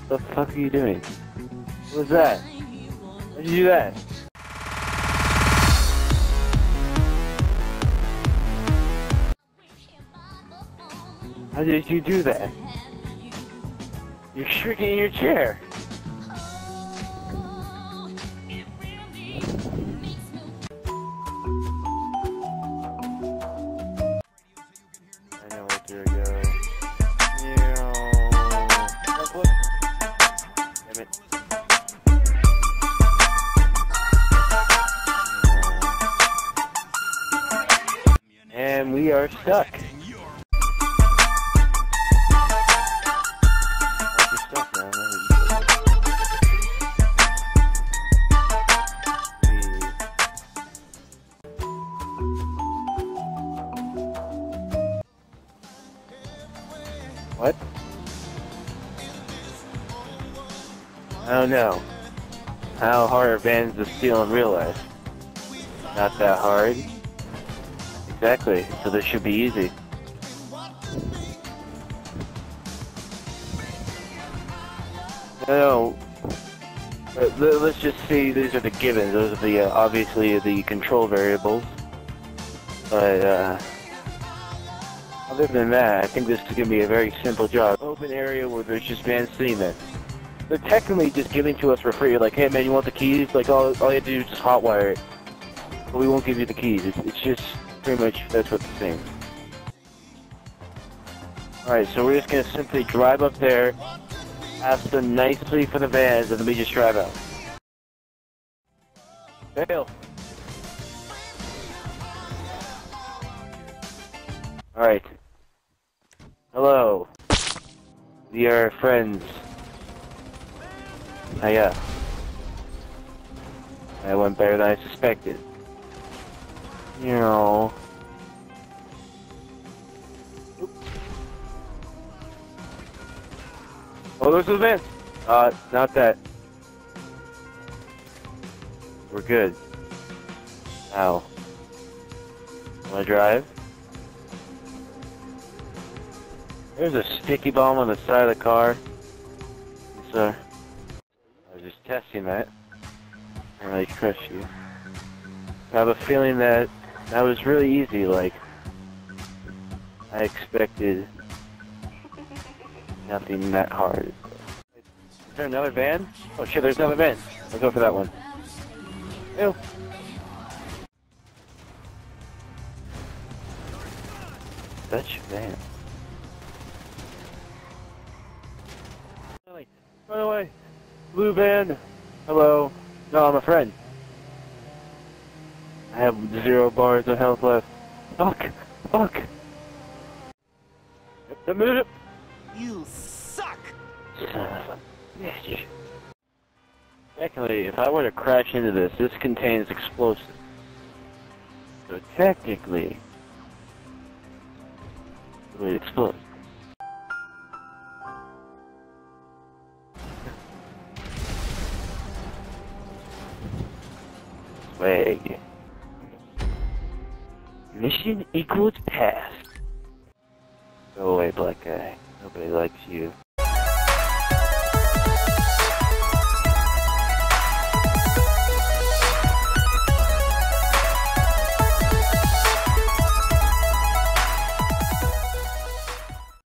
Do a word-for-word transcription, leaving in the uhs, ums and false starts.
What the fuck are you doing? What was that? How'd you do that? How did you do that? You're shrinking in your chair. I know where to go. Damn it. And we are stuck. What? I don't know. How hard are bands to steal in real life? Not that hard. Exactly, so this should be easy. No, no. Let's just see, these are the givens. Those are the, uh, obviously, the control variables. But, uh... other than that, I think this is going to be a very simple job. Open area where there's just bands sitting there. They're technically just giving to us for free. Like, hey man, you want the keys? Like, all, all you have to do is just hotwire it. But we won't give you the keys. It's, it's just pretty much, that's what it's saying. Alright, so we're just going to simply drive up there, ask them nicely for the vans, and then we just drive out. Fail. Alright. Hello. We are friends. Hiya. That went better than I suspected. You know. Oh, there's the van. Uh, not that. We're good. Ow. Wanna drive? There's a sticky bomb on the side of the car. Sir. I was just testing that. I don't really trust you. I have a feeling that that was really easy, like I expected nothing that hard. Is there another van? Oh shit, there's another van. I'll go for that one. Ew. Such a van. Run away! Blue van! Hello. No, I'm a friend. I have zero bars of health left. Fuck! Fuck! The minute. You suck! Son of a bitch. Technically, if I were to crash into this, this contains explosives. So technically, it would explode. Swag. Mission equals passed. Go away, black guy. Nobody likes you.